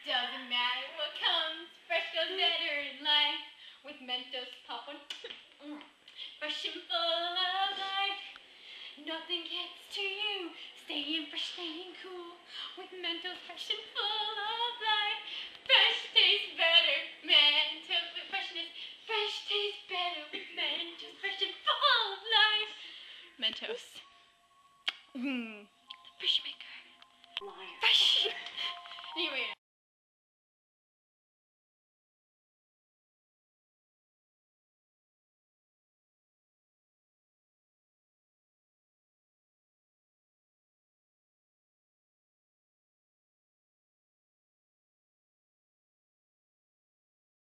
Doesn't matter what comes, fresh goes better in life. With Mentos, pop one. Fresh and full of life. Nothing gets to you. Staying fresh, staying cool. With Mentos, fresh and full of life. Fresh tastes better. Mentos with freshness. Fresh tastes better with Mentos, fresh and full of life. Mentos. The fresh maker. Fresh. Anyway.